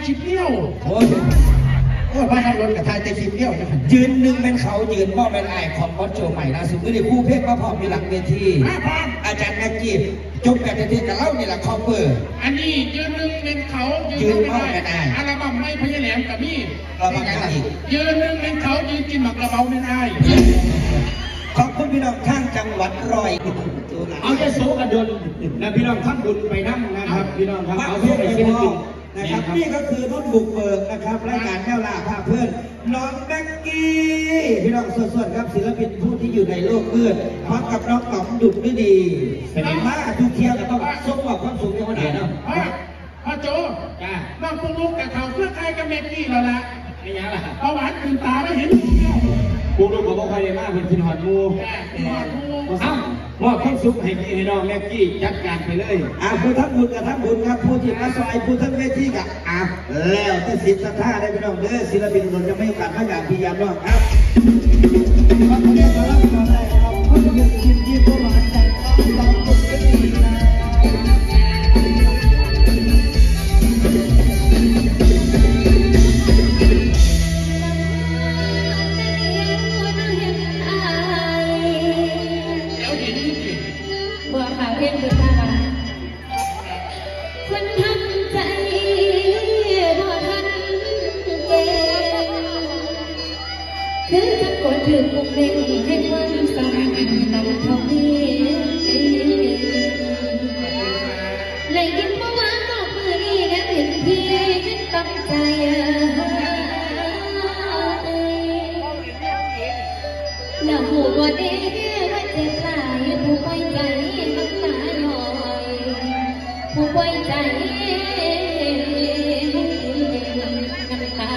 ชิปเที่ยวโอ้ยบ้านทำรถกับไทยแต่ชิปเที่ยวยืนหนึ่งเป็นเขายืนว่าเป็นไอของบอสโจใหม่ล่าสุดก็ได้คู่เพลงมาพร้อมมีหลังเวทีอาจารย์นักกีฬาจบแบบเทศกับเล่านี่แหละคอมเปอร์อันนี้ยืนหนึ่งเป็นเขายืนว่าเป็นไออัลบั้มไม่พยาแหลมกับนี่เราบ้างกันอีกยืนหนึ่งเป็นเขายืนกินหมักกระเบาไม่ได้ขอบคุณพี่น้องข้างจังหวัดร้อยเอาจะโซกันดนนะพี่น้องทำบุญไปนั่งนะครับพี่น้องครับเอาเพื่อไปศิลปินนะครับนี่ก็คือรุ่นบุกเบิกนะครับรายการแก้วล่าพาเพื่อนน้องแม็กกี้พี่น้องส่วนครับศิลปินผู้ที่อยู่ในโลกมืดพร้อมกับน้องต๋อมดุจไม่ดีมาทุกเที่ยวก็ต้องส่งมอบความสุขในวันไหนเนาะพ่อโจน้องปุ๊กลุกกับเขาเพื่อใครกับแม็กกี้แล้วล่ะไม่ยังล่ะประวัติตื่นตาไม่เห็นปุ๊กลุกกับพ่อใครมากเป็นสินหอดมูมอบความสุขให้พี่ให้น้องแม็กกี้จัดการไปเลยผู้ทั้งบุญกับทั้งบุญครับผู้ที่มาซอยผู้ทั้งเวทีกับแล้วแต่ศิลป์ศรัทธาได้พี่น้องเด้อศิลปินคนจะไม่กันมาอย่างพยายามน้องครับขอบคุณครับขอบคุณครับขอบคุณที่ตัวหวานใจขอบคุณถึงมุกเล่นให้ความสำคัญนำเท่านี้เลยยิ้มเมื่อวานบอกมือนี้นะถึงพี่ตั้งใจแล้วหูว่าเด็กว่าเจ็บหลายผู้ไว้ใจน้ำตาหน่อยผู้ไว้ใจน้ำตา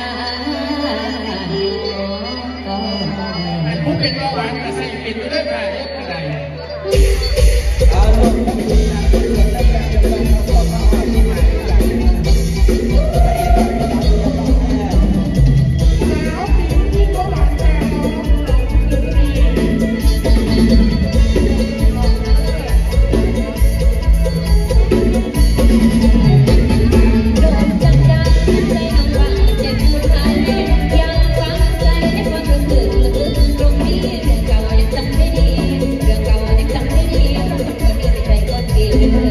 เป็นเบาหวานแต่ใส่ปิดไปด้วยค่ะอะไร Thank you.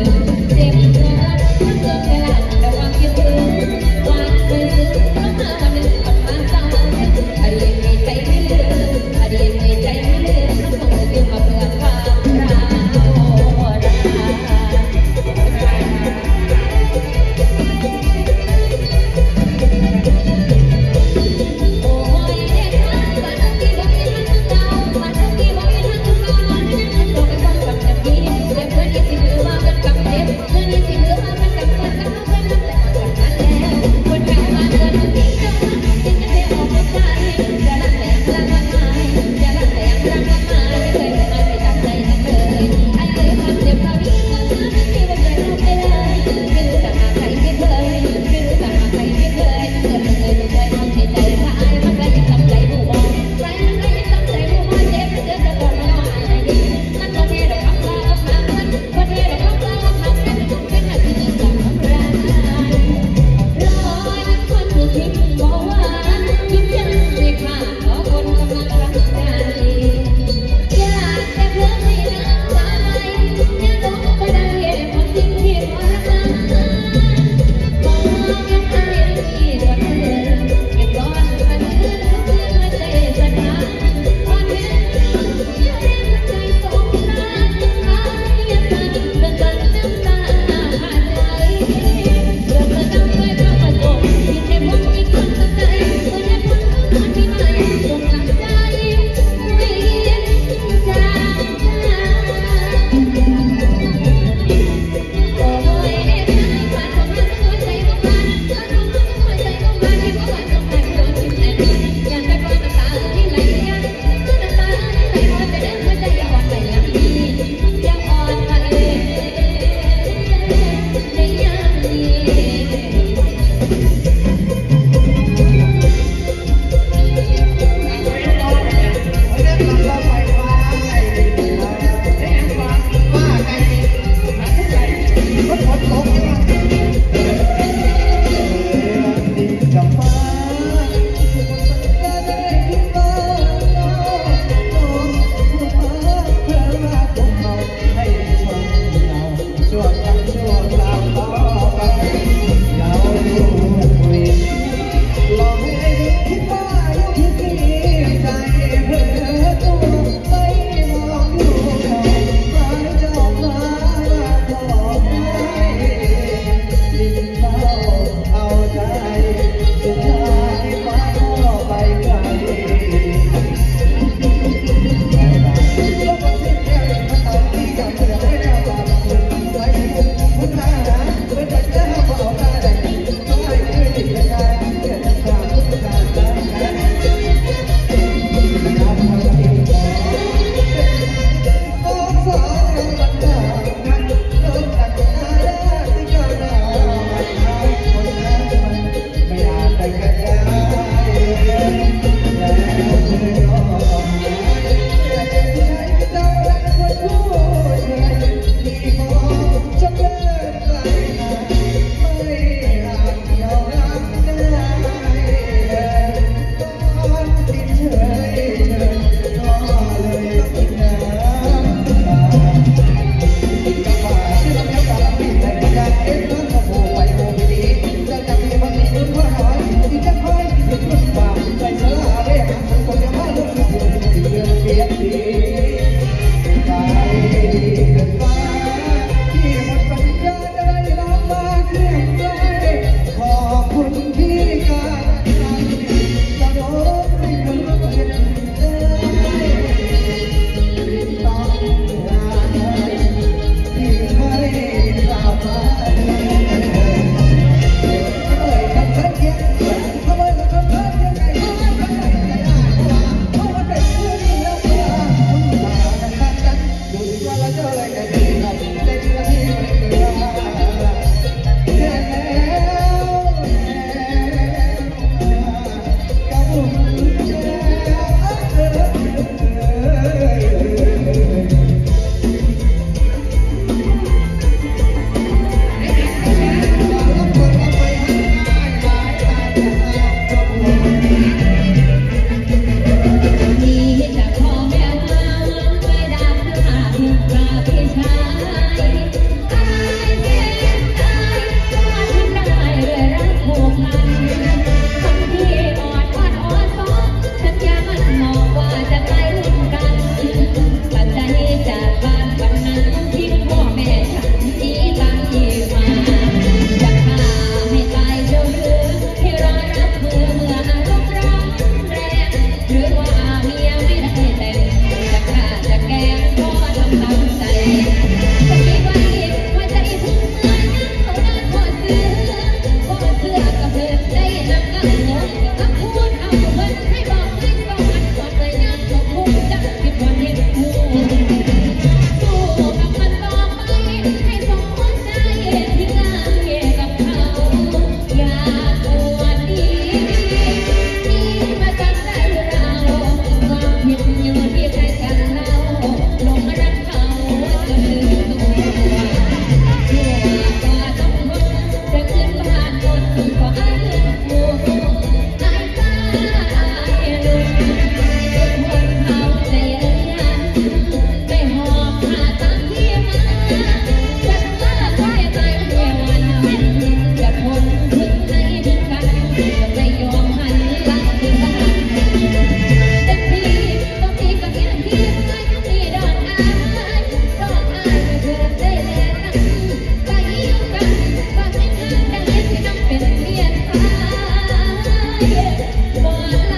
ว่าเมียไม่ได้แต่งจะฆ่าจะแกล้งก็ทำตามใจก็คิดไว้ว่าใจถึงเมื่อนั้นเขาได้พอเสื้อกับเพื่อนได้นำกันหมดถ้าพูดเอาเพิ่นให้บอกให้ต้องมันกอดเลยนะก็คงจะคิดว่าเห็นหูสู้กับมันต่อไปให้สมหัวใจที่งานเกี่ยวกับเขาอย่าตัวดีมาจำได้เราความผิดอยู่ที่ใครกันเราลงมารักเขาจนลืมตัวชั่วกว่าต้องทนจะขึ้นบ้านคนก็อายหัวอายตาอายลุงคนเขาใจยันได้หอบผ้าตามที่มาจัดว่าใครใจเดียววันจะทนถึงไหนถึงกันจะไม่ยอมหันหลังถึงบ้านแต่พี่ต้องมีกับเมียที่ไม่ต้องมีดอกอายไม่เคยได้แลนั้นใจอยู่กันฝากให้งานแต่เล่นที่น้ำเป็นเมียตายบ่ไหล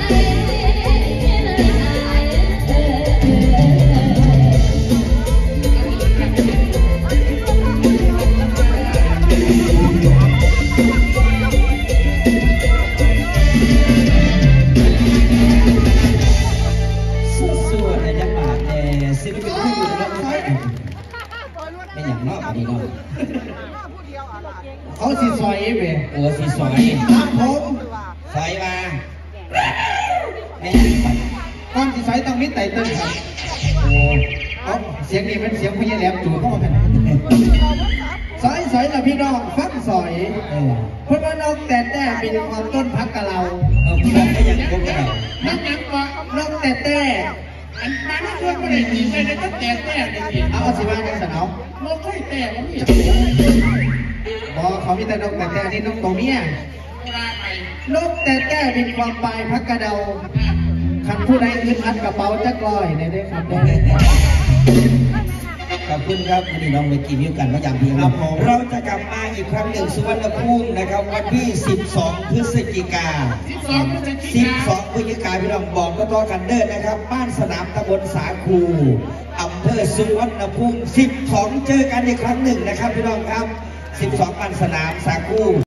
สู้ๆในจังหวัดศิลปินผู้อยู่ในร้อยเป็นอย่างนอกอันนี้เนาะเขาสิซอยเว้ยโอ้สีสอยครับผมสอยมาไม่อย่างไรก่อนสิซอยต้องมีไตเติ้ลครับโอ้เอาเสียงนี้เป็นเสียงพญาแหลมจู่เข้ามาเป็นซอยนะพี่น้องฟังซอยเพื่อนว่าน้องแต่เป็นความต้นพักกับเราพี่น้องก็ยังคงเรานักว่าน้องแต่อันมาไม่ช่วยไม่ได้ดีเลยนะตั้งแต่เลยเอาสิว่าจังสันเอาน้องค่อยแต่ผมนี่บอกเขามีแต่น้องแต่นี่น้องตัวเมียน้องแต่เป็นความปลายพักกระเดาคันผู้ใดอึดอัดกระเป๋าจักลอยในได้ครับได้ขอบคุณครับวันนี้น้องเมกี้มิวกันมาอย่างเพียงครับเราจะกลับมาอีกครั้งหนึ่งสุวรรณภูมินะครับวันที่ 12 พฤศจิกา 12 พฤศจิกาพี่น้องบอกก็ต่อกันเดินนะครับ บ้านสนามตำบลสาคูอำเภอสุวรรณภูมิ 12 เจอกันอีกครั้งหนึ่งนะครับพี่น้องครับ 12 บ้านสนามสาคู